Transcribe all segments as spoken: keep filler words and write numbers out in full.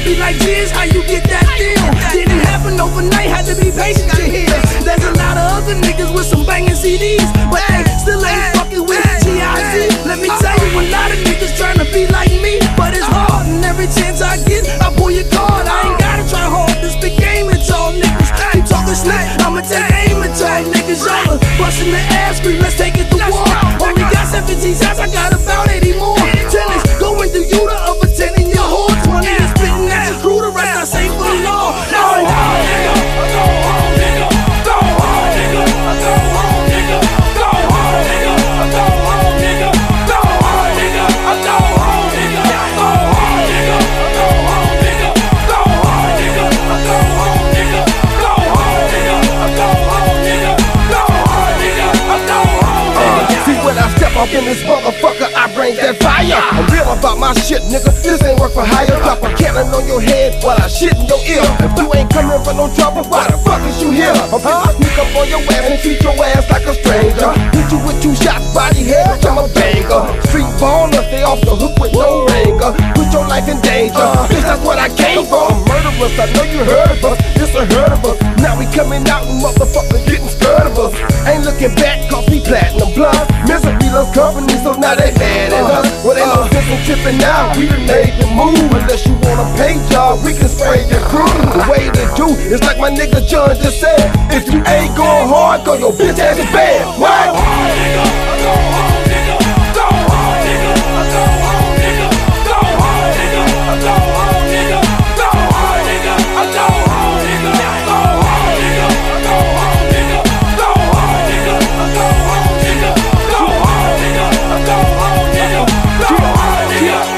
be like, "Jizz, how you get that deal?" Didn't happen overnight, had to be patient to hear. There's a lot of other niggas with some banging C Ds, but they still ain't fucking with G I Z. Let me tell you, a lot of niggas trying to be like me, but it's hard, and every chance I get, I pull your card. I ain't gotta try hard to spit game at y'all niggas. You talking slick, I'ma take aim at y'all niggas. Y'all are busting the ass, scream, let's take it to war. Only got seventeen shots, I got about eighty more. Tennis, going through you the other ten in your horse. Twenty is spitting at your crew, the rest I say for the law. Go hard, nigga, go hard, nigga, go hard, nigga, go hard, nigga, go hard, nigga, go hard, nigga, go hard, nigga, go hard, nigga, go hard, nigga, go hard, nigga, go hard, nigga, go hard, nigga, go hard, nigga, go hard, nigga, go hard, nigga, go hard, nigga. See, when I step up in this motherfucker, I bring that fire. I'm real about my shit, nigga. This ain't work for hire. Drop a cannon on your head while I shit in your ear. If you ain't coming for no trouble, why the fuck is you here? I'm gonna sneak up on your ass and treat your ass like a stranger. Hit you with two shots, body head, I'm a banger. Street baller, stay off the hook with no ringer. Put your life in danger, bitch, that's what I came for. Murderers, I know you heard of us. It's a herd of us. Now we coming out and motherfuckers getting scared of us. Ain't looking back, cause we platinum blood. Misery loves company, so now they mad at us. Well, ain't no sense in tripping now, we done made the move. Unless you want a pay job, we can spray your crew. The way to do is like my nigga John just said. If you ain't going hard, go your bitch ass to bed. What? Go hard, nigga, go hard, nigga, go hard, nigga, go hard, nigga, go hard, nigga, go hard, nigga, go hard, nigga, go hard, nigga, go hard, nigga, go hard, nigga, go hard, nigga, go hard, nigga, go hard, nigga, go hard, nigga, go hard, nigga, go hard,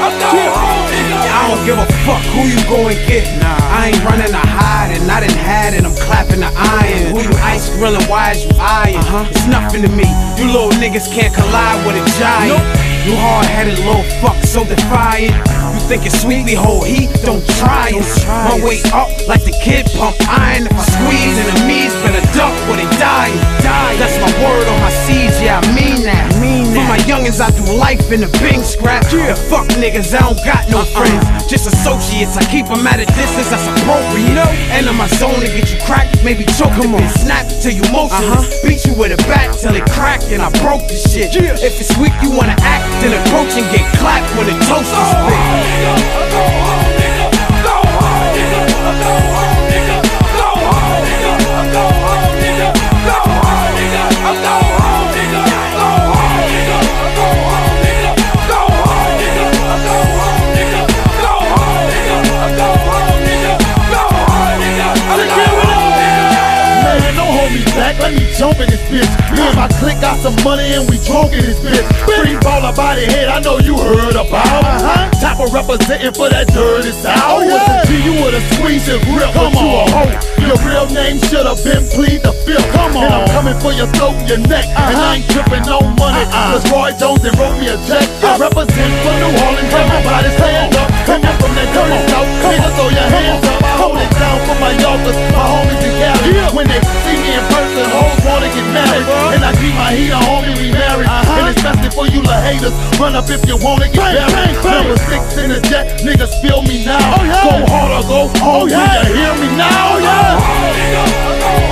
nigga. I don't give a fuck who you go and get. Nah, I ain't running to hide, and I done had it. I'm clapping the iron. Who you ice grilling? Why is you iron? Uh-huh. It's nothing to me. You little niggas can't collide with a giant. Nope. You hard-headed little fuck, so defiant. You think it's sweet, we hold heat, don't try it. My way up like the kid pump iron. If I squeeze enemies, better duck or they die. That's my word on my seeds, yeah, I mean that. For my youngins, I do life in the Bing scrap. Yeah. And fuck niggas, I don't got no uh-uh. friends. Just associates, I keep them at a distance, that's appropriate. You know? Enter my zone to get you cracked, maybe choke them and snap till you motionless. Uh-huh. Beat you with a bat till it cracked and I broke the shit. Yeah. If it's weak, you wanna act, then approach and get clapped when the toast is spit. Go hard, nigga, go hard, nigga, go hard, nigga, go hard, nigga, go hard, nigga, go hard, nigga, go hard, nigga, go hard, nigga, go hard, nigga, go hard, nigga, go hard, nigga, go hard, nigga, go hard, nigga, go hard, nigga, go hard, nigga. Man, don't hold me back, let me jump in this bitch. Me and my clique got some money and we drunk in this bitch. Free baller body head, I know you heard about. Uh-huh. Top of representing for that dirty South. Oh, yeah. G, you would've squeezed your grip, come but on. You a hoe. Your real name should've been Plead the Fifth. Come on. And I'm coming for your throat and your neck. Uh-huh. And I ain't tripping no money. Uh-uh. Cause Roy Jones and wrote me a check. Yep. I represent for New Orleans, everybody stand up. Coming from that dirty South, nigga throw your hands up. I hold it down for my youngers, my homies in Cali. Yeah. When they see me in person, hoes wanna get married. And I keep my heat on, homie, we married. Uh-huh. And especially for you little haters, run up if you wanna get buried. Number six in the jet, niggas feel me now. Oh, yeah. Go hard or go home, oh, yeah. Do you hear me now? Oh, yeah. Go hard, nigga, go